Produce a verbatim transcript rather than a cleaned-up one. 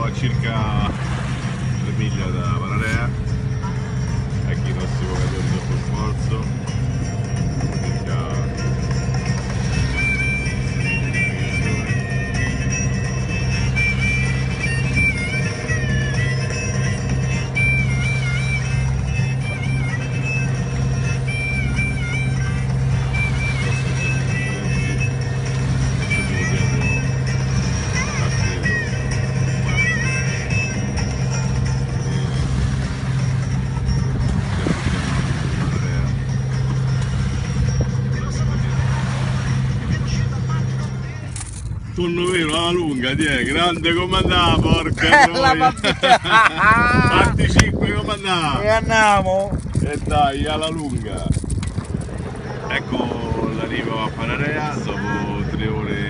a circa tre miglia da Panarea, ecco i nostri vocatori dopo il morso, circa tonno vero alla lunga, tiè, grande comandà, porca troia. Fatti cinque comandà. E andiamo. E dai, alla lunga. Ecco l'arrivo a Panarea dopo tre ore